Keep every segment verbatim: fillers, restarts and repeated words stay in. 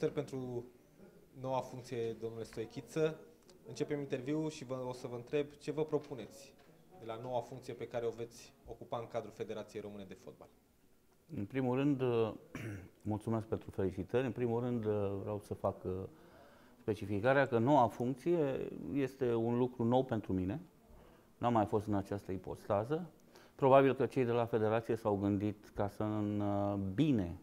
Felicitări pentru noua funcție, domnule Stoichiță. Începem interviul și vă, o să vă întreb ce vă propuneți de la noua funcție pe care o veți ocupa în cadrul Federației Române de Fotbal. În primul rând, mulțumesc pentru felicitări. În primul rând, vreau să fac specificarea că noua funcție este un lucru nou pentru mine. Nu am mai fost în această ipostază. Probabil că cei de la Federație s-au gândit ca să îmbine,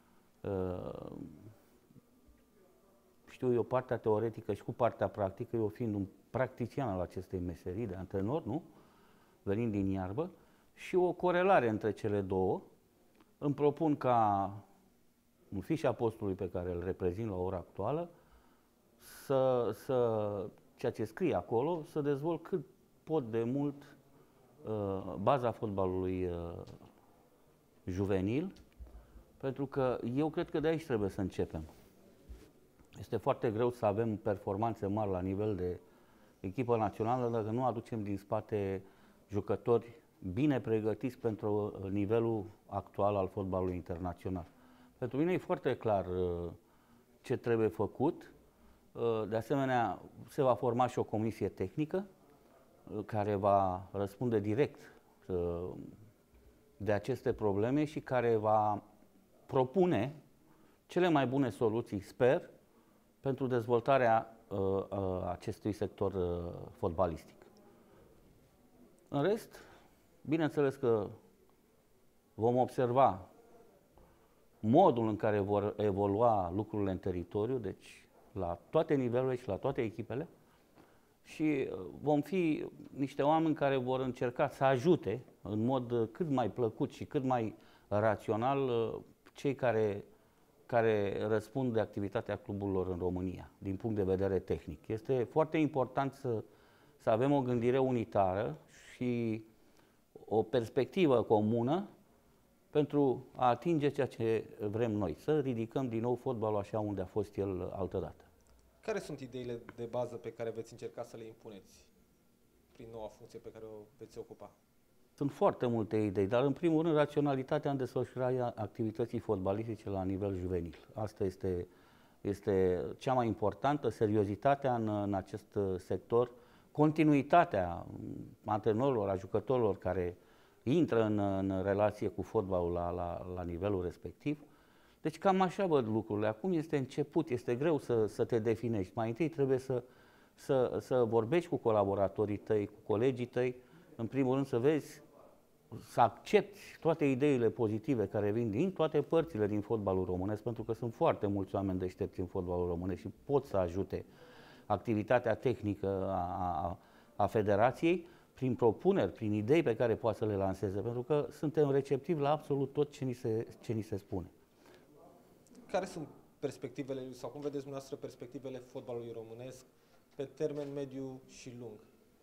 știu eu, partea teoretică și cu partea practică, eu fiind un practician al acestei meserii de antrenor, nu? Venind din iarbă, și o corelare între cele două. Îmi propun ca în fișa postului pe care îl reprezint la ora actuală, să, să, ceea ce scrie acolo, să dezvolt cât pot de mult uh, baza fotbalului uh, juvenil, pentru că eu cred că de aici trebuie să începem. Este foarte greu să avem performanțe mari la nivel de echipă națională dacă nu aducem din spate jucători bine pregătiți pentru nivelul actual al fotbalului internațional. Pentru mine e foarte clar uh, ce trebuie făcut. Uh, de asemenea, se va forma și o comisie tehnică uh, care va răspunde direct uh, de aceste probleme și care va propune cele mai bune soluții, sper, pentru dezvoltarea uh, uh, acestui sector uh, fotbalistic. În rest, bineînțeles că vom observa modul în care vor evolua lucrurile în teritoriu, deci la toate nivelurile și la toate echipele, și vom fi niște oameni care vor încerca să ajute în mod cât mai plăcut și cât mai rațional cei care, care răspund de activitatea cluburilor în România, din punct de vedere tehnic. Este foarte important să, să avem o gândire unitară și o perspectivă comună pentru a atinge ceea ce vrem noi, să ridicăm din nou fotbalul așa unde a fost el altădată. Care sunt ideile de bază pe care veți încerca să le impuneți prin noua funcție pe care o veți ocupa? Sunt foarte multe idei, dar în primul rând raționalitatea în desfășurarea activității fotbalistice la nivel juvenil. Asta este, este cea mai importantă, seriozitatea în, în acest sector, continuitatea antrenorilor, a jucătorilor care intră în, în relație cu fotbalul la, la, la nivelul respectiv. Deci cam așa văd lucrurile. Acum este început, este greu să, să te definești. Mai întâi trebuie să, să, să vorbești cu colaboratorii tăi, cu colegii tăi, în primul rând să vezi, să accepti toate ideile pozitive care vin din toate părțile din fotbalul românesc, pentru că sunt foarte mulți oameni deștepți în fotbalul românesc și pot să ajute activitatea tehnică a, a, a federației prin propuneri, prin idei pe care poate să le lanseze, pentru că suntem receptivi la absolut tot ce ni se, ce ni se spune. Care sunt perspectivele, sau cum vedeți dumneavoastră perspectivele fotbalului românesc pe termen mediu și lung?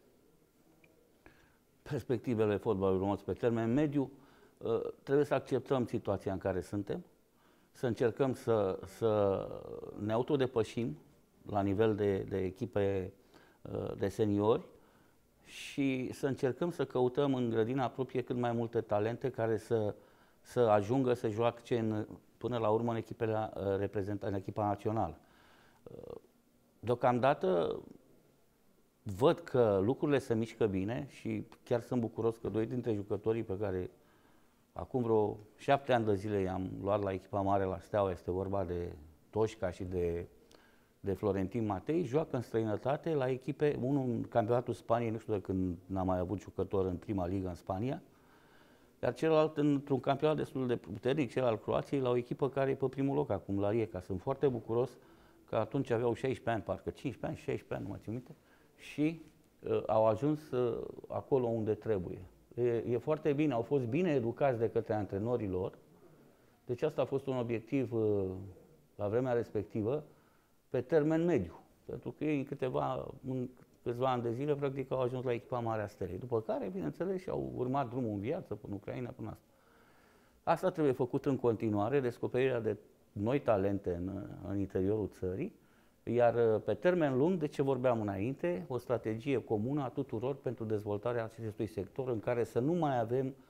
Perspectivele fotbalului românesc pe termen mediu, trebuie să acceptăm situația în care suntem, să încercăm să, să ne autodepășim la nivel de, de echipe de seniori și să încercăm să căutăm în grădina proprie cât mai multe talente care să, să ajungă să joace în, până la urmă în echipele reprezentate, în echipa națională. Deocamdată văd că lucrurile se mișcă bine și chiar sunt bucuros că doi dintre jucătorii pe care acum vreo șapte ani de zile i-am luat la echipa mare la Steaua, este vorba de Toșca și de, de Florentin Matei, joacă în străinătate la echipe, unul în campionatul Spaniei, nu știu de când n-am mai avut jucător în prima ligă în Spania, iar celălalt într-un campionat destul de puternic, cel al Croației, la o echipă care e pe primul loc acum, la Rijeka. Sunt foarte bucuros că atunci aveau șaisprezece ani, parcă cincisprezece ani, șaisprezece ani, nu mai țin minte, și uh, au ajuns uh, acolo unde trebuie. E, e foarte bine, au fost bine educați de către antrenorii lor, deci asta a fost un obiectiv uh, la vremea respectivă, pe termen mediu, pentru că ei în câteva, în câțiva ani de zile, practic, au ajuns la echipa mare a Stelei, după care, bineînțeles, și-au urmat drumul în viață, până Ucraina, până asta. Asta trebuie făcut în continuare, descoperirea de noi talente în, în interiorul țării, iar pe termen lung, de ce vorbeam înainte, o strategie comună a tuturor pentru dezvoltarea acestui sector în care să nu mai avem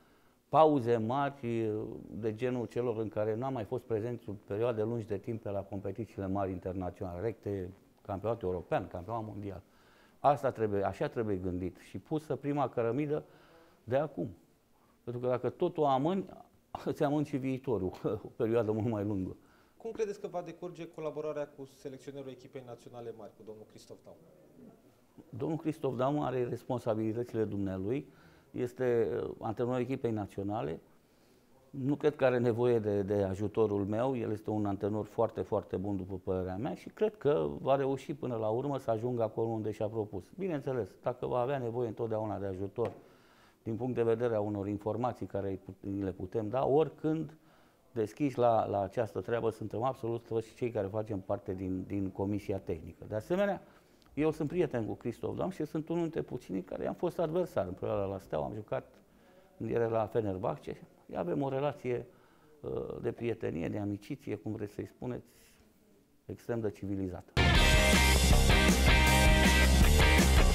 pauze mari de genul celor în care n-am mai fost prezent sub perioade lungi de timp pe la competițiile mari internaționale, recte, campionatul european, campionat mondial. Asta trebuie, așa trebuie gândit și pusă prima cărămidă de acum. Pentru că dacă tot o amâni, îți amâni și viitorul, o perioadă mult mai lungă. Cum credeți că va decurge colaborarea cu selecționerul echipei naționale mari, cu domnul Cristof Daum? Domnul Cristof Daum are responsabilitățile dumnealui, este antrenorul echipei naționale. Nu cred că are nevoie de, de ajutorul meu, el este un antrenor foarte, foarte bun după părerea mea și cred că va reuși până la urmă să ajungă acolo unde și-a propus. Bineînțeles, dacă va avea nevoie întotdeauna de ajutor din punct de vedere a unor informații care le putem da, oricând deschiși la, la această treabă, suntem absolut toți cei care facem parte din, din Comisia Tehnică. De asemenea, eu sunt prieten cu Cristof Daum și sunt unul dintre puținii care am fost adversar în perioada la Steaua, am jucat când era la Fenerbahce. Avem o relație uh, de prietenie, de amiciție, cum vreți să-i spuneți, extrem de civilizată.